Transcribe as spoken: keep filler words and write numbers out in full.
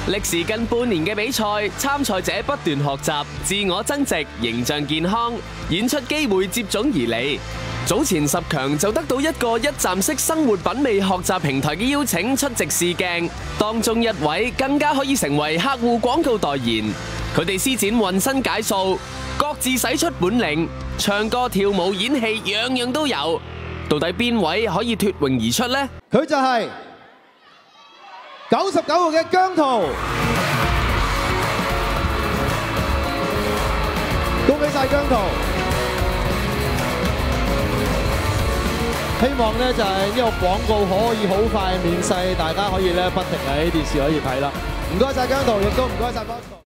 歷時近半年嘅比賽，參賽者不斷學習、自我增值、形象健康，演出機會接踵而嚟。早前十強就得到一個一站式生活品味學習平台嘅邀請出席試鏡，當中一位更加可以成為客戶廣告代言。佢哋施展渾身解數，各自使出本領，唱歌、跳舞、演戲，樣樣都有。到底邊位可以脫穎而出呢？ 佢就係九十九號嘅姜濤，恭喜晒姜濤！希望咧就係呢個廣告可以好快面世，大家可以咧不停喺電視可以睇啦。唔該晒姜濤，亦都唔該晒 Bosco。